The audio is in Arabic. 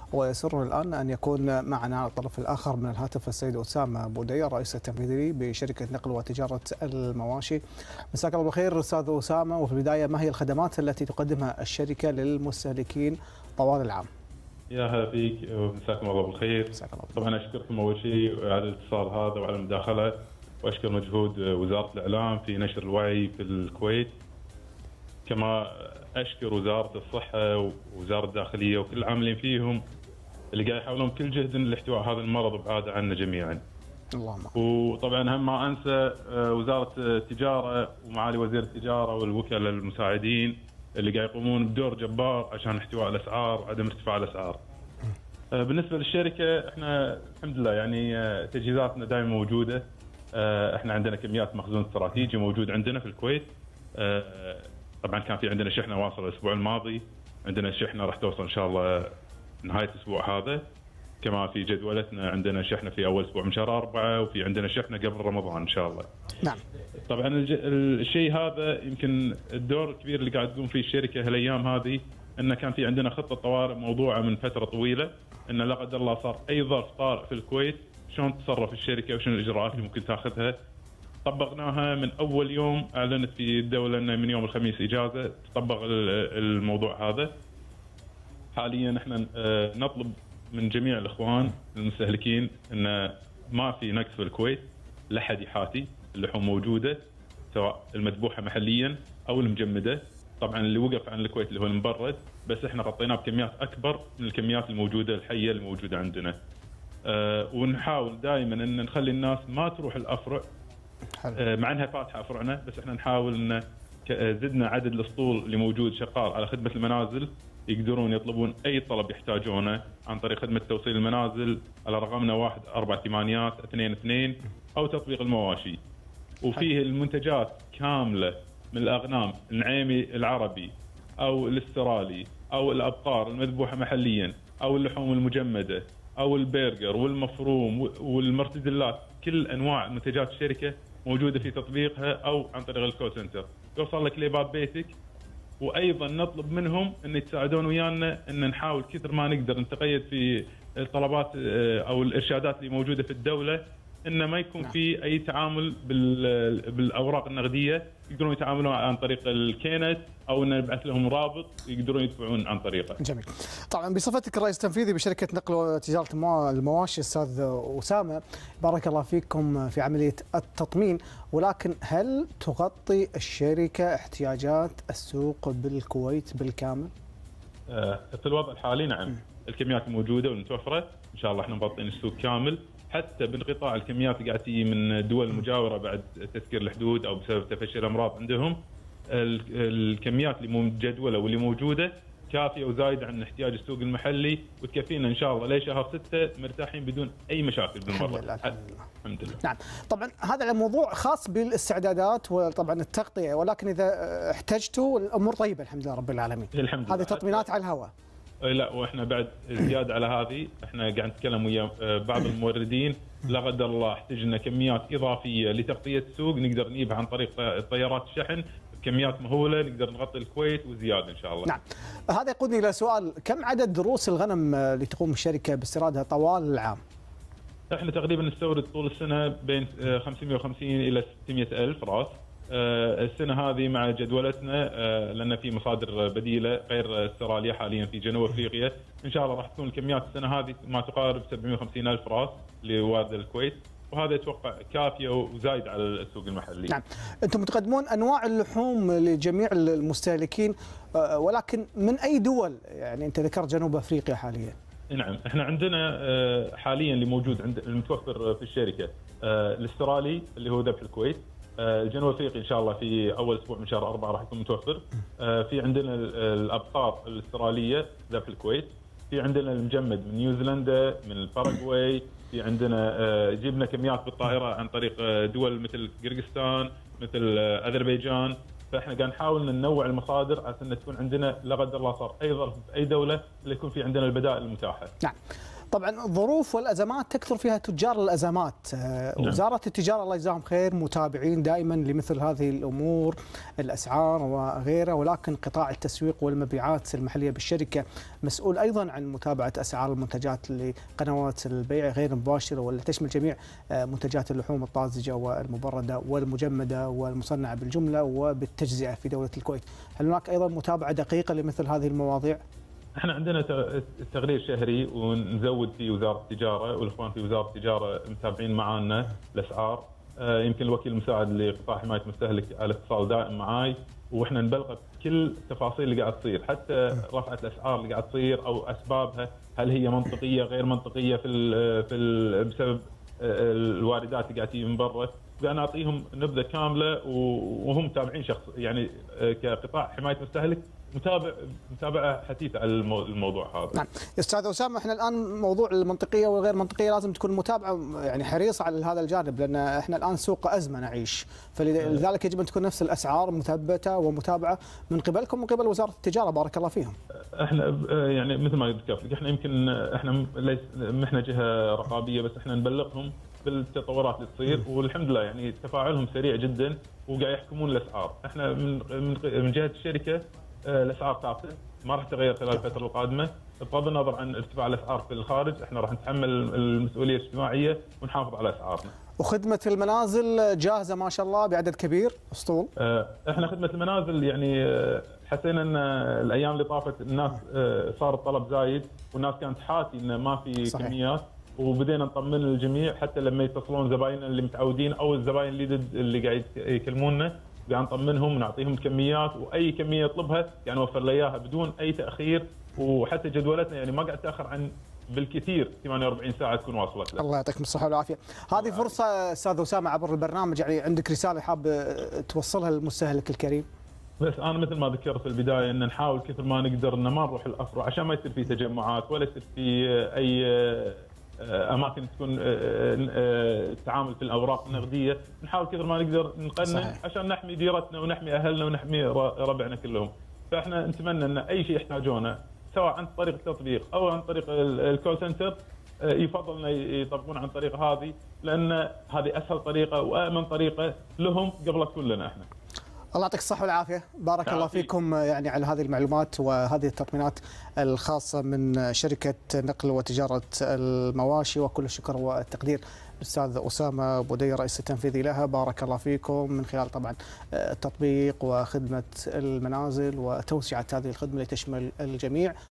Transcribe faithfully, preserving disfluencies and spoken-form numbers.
ويسرنا الآن أن يكون معنا على الطرف الآخر من الهاتف السيد أسامة بودية الرئيس التنفيذي بشركة نقل وتجارة المواشي. مساك الله بالخير أستاذ أسامة، وفي البداية ما هي الخدمات التي تقدمها الشركة للمستهلكين طوال العام؟ يا هلا فيك ومساكم الله بالخير. طبعا اشكركم اول شيء على الاتصال هذا وعلى المداخله، واشكر مجهود وزاره الاعلام في نشر الوعي في الكويت، كما اشكر وزاره الصحه ووزاره الداخليه وكل العاملين فيهم اللي قاعد يحاولون بكل جهد لاحتواء هذا المرض وابعاده عنا جميعا. اللهم. وطبعا هم ما انسى وزاره التجاره ومعالي وزير التجاره والوكلاء المساعدين اللي قاعد يقومون بدور جبار عشان احتواء الاسعار وعدم ارتفاع الاسعار. بالنسبه للشركه احنا الحمد لله يعني تجهيزاتنا دائما موجوده. احنا عندنا كميات مخزون استراتيجي موجود عندنا في الكويت. طبعا كان في عندنا شحنه واصله الاسبوع الماضي، عندنا شحنه راح توصل ان شاء الله نهايه الاسبوع هذا، كما في جدولتنا عندنا شحنه في اول اسبوع من شهر أربعة، وفي عندنا شحنه قبل رمضان ان شاء الله. نعم. طبعا الشيء هذا يمكن الدور الكبير اللي قاعد تقوم فيه الشركه هالايام هذه، انه كان في عندنا خطه طوارئ موضوعه من فتره طويله، انه لا قدر الله صار اي ظرف طارئ في الكويت شلون تتصرف الشركه وشنو الاجراءات اللي ممكن تاخذها. طبقناها من اول يوم اعلنت في الدوله انه من يوم الخميس اجازه تطبق الموضوع هذا. حاليا احنا نطلب من جميع الاخوان المستهلكين انه ما في نقص في الكويت، لا حد يحاتي، اللحوم موجوده سواء المذبوحه محليا او المجمده. طبعا اللي وقف عن الكويت اللي هو المبرد، بس احنا غطيناه بكميات اكبر من الكميات الموجوده الحيه الموجوده عندنا. أه ونحاول دائما ان نخلي الناس ما تروح الافرع. أه مع انها فاتحه افرعنا، بس احنا نحاول ان زدنا عدد الاسطول اللي موجود شغال على خدمه المنازل، يقدرون يطلبون اي طلب يحتاجونه عن طريق خدمه توصيل المنازل على رقمنا واحد أربعة ثمانيات اثنين اثنين او تطبيق المواشي. وفيه المنتجات كامله من الاغنام النعيمي العربي او الاسترالي او الابقار المذبوحه محليا او اللحوم المجمده او البرجر والمفروم والمرتدلات، كل انواع منتجات الشركه موجوده في تطبيقها او عن طريق الكول سنتر، يوصل لك لباب بيتك. وايضا نطلب منهم ان يتساعدون ويانا ان نحاول كثر ما نقدر نتقيد في الطلبات او الارشادات اللي موجوده في الدوله، ان ما يكون نعم. في اي تعامل بالاوراق النقديه، يقدرون يتعاملون عن طريق الكينت او ان نبعث لهم رابط يقدرون يدفعون عن طريقه. جميل. طبعا بصفتك الرئيس التنفيذي بشركه نقل وتجاره المواشي استاذ اسامه، بارك الله فيكم في عمليه التطمين، ولكن هل تغطي الشركه احتياجات السوق بالكويت بالكامل؟ في الوضع الحالي نعم، الكميات الموجوده والمتوفره ان شاء الله احنا مغطين السوق كامل، حتى بانقطاع الكميات اللي قاعد تجي من الدول المجاوره بعد تسكير الحدود او بسبب تفشي الامراض عندهم. الكميات اللي مجدوله واللي موجوده كافيه وزايده عن احتياج السوق المحلي، وتكفينا ان شاء الله لشهر ستة مرتاحين بدون اي مشاكل بالمره. الحمد لله. الحمد لله. نعم، طبعا هذا الموضوع خاص بالاستعدادات وطبعا التغطيه، ولكن اذا احتجتوا الامور طيبه الحمد لله رب العالمين. الحمد لله. هذه تطمينات على الهواء. لا، واحنا بعد زياده على هذه احنا قاعد نتكلم ويا بعض الموردين، لا قدر الله احتجنا كميات اضافيه لتغطيه السوق نقدر نجيبها عن طريق طيارات الشحن بكميات مهوله، نقدر نغطي الكويت وزياده ان شاء الله. نعم. هذا يقودني الى سؤال، كم عدد ضروس الغنم اللي تقوم الشركه باستيرادها طوال العام؟ احنا تقريبا نستورد طول السنه بين خمسمئة وخمسين الى ستمئة الف راس. السنه هذه مع جدولتنا لان في مصادر بديله غير استراليا حاليا في جنوب افريقيا، ان شاء الله راح تكون الكميات السنه هذه ما تقارب سبعمئة وخمسين الف راس لوارده الكويت، وهذا اتوقع كافيه وزايد على السوق المحلي. نعم، انتم تقدمون انواع اللحوم لجميع المستهلكين، ولكن من اي دول؟ يعني انت ذكرت جنوب افريقيا حاليا. نعم، احنا عندنا حاليا اللي موجود عند المتوفر في الشركه الاسترالي اللي هو ذبح الكويت، الجنوب افريقي ان شاء الله في اول اسبوع من شهر أربعة راح يكون متوفر. في عندنا الابقار الاستراليه ذبح الكويت، في عندنا المجمد من نيوزيلندا من الباراغواي، في عندنا جبنا كميات بالطائره عن طريق دول مثل قرقستان مثل اذربيجان. فاحنا قاعد نحاول ننوع المصادر عشان تكون عندنا لا قدر الله صار اي ظرف في اي دوله اللي يكون في عندنا البدائل المتاحه. نعم. طبعا الظروف والازمات تكثر فيها تجار الازمات، وزاره التجاره الله يجزاهم خير متابعين دائما لمثل هذه الامور الاسعار وغيرها، ولكن قطاع التسويق والمبيعات المحليه بالشركه مسؤول ايضا عن متابعه اسعار المنتجات لقنوات البيع غير المباشره واللي تشمل جميع منتجات اللحوم الطازجه والمبرده والمجمده والمصنعه بالجمله وبالتجزئه في دوله الكويت. هل هناك ايضا متابعه دقيقه لمثل هذه المواضيع؟ احنا عندنا تقرير شهري ونزود فيه وزاره التجاره، والاخوان في وزاره التجاره متابعين معنا الاسعار. يمكن الوكيل المساعد لقطاع حمايه المستهلك على اتصال دائم معاي، واحنا نبلغه بكل التفاصيل اللي قاعد تصير، حتى رفعه الاسعار اللي قاعد تصير او اسبابها، هل هي منطقيه غير منطقيه في ال في ال بسبب الواردات اللي قاعده تجي من برا. قاعد نعطيهم نبذه كامله وهم متابعين شخص، يعني كقطاع حمايه مستهلك متابع متابعه حثيثه على الموضوع هذا. نعم، استاذ اسامه، احنا الان موضوع المنطقيه والغير منطقيه لازم تكون متابعه يعني حريصه على هذا الجانب، لان احنا الان سوق ازمه نعيش، فلذلك يجب ان تكون نفس الاسعار مثبته ومتابعه من قبلكم ومن قبل وزاره التجاره بارك الله فيهم. احنا يعني مثل ما قلت لك، احنا يمكن احنا ليس احنا جهه رقابيه، بس احنا نبلغهم بالتطورات اللي تصير، والحمد لله يعني تفاعلهم سريع جدا وقاعد يحكمون الاسعار. احنا من من جهه الشركه الاسعار ثابته ما راح تتغير خلال الفتره القادمه، بغض النظر عن ارتفاع الاسعار في الخارج، احنا راح نتحمل المسؤوليه الاجتماعيه ونحافظ على اسعارنا. وخدمه المنازل جاهزه ما شاء الله بعدد كبير اسطول؟ احنا خدمه المنازل يعني حسينا ان الايام اللي طافت الناس صار الطلب زايد، والناس كانت حاتي انه ما في صحيح. كميات، وبدينا نطمن الجميع حتى لما يتصلون زبايننا اللي متعودين او الزباين اللي اللي قاعد يكلمونا، قاعد نطمنهم ونعطيهم الكميات، واي كميه يطلبها يعني نوفر له اياها بدون اي تاخير، وحتى جدولتنا يعني ما قاعد تاخر عن بالكثير ثمانية وأربعين ساعه تكون واصلت له. الله يعطيكم الصحه والعافيه. هذه فرصه استاذ اسامه عبر البرنامج، يعني عندك رساله حاب توصلها للمستهلك الكريم؟ بس انا مثل ما ذكرت في البدايه ان نحاول كثر ما نقدر ان ما نروح الافرع عشان ما يصير في تجمعات ولا يصير في اي اماكن تكون التعامل في الاوراق النقديه، نحاول كثر ما نقدر نقنن صحيح. عشان نحمي ديرتنا ونحمي اهلنا ونحمي ربعنا كلهم. فاحنا نتمنى ان اي شيء يحتاجونه سواء عن طريق التطبيق او عن طريق الكول سنتر يفضل ان يطبقون عن طريق هذه، لان هذه اسهل طريقه وامن طريقه لهم قبل تكون لنا احنا. الله يعطيك الصحة والعافية، بارك الله فيكم يعني على هذه المعلومات وهذه التطمينات الخاصة من شركة نقل وتجارة المواشي، وكل الشكر والتقدير الأستاذ أسامة بودي رئيس التنفيذي لها، بارك الله فيكم، من خلال طبعا التطبيق وخدمة المنازل وتوسعة هذه الخدمة لتشمل الجميع.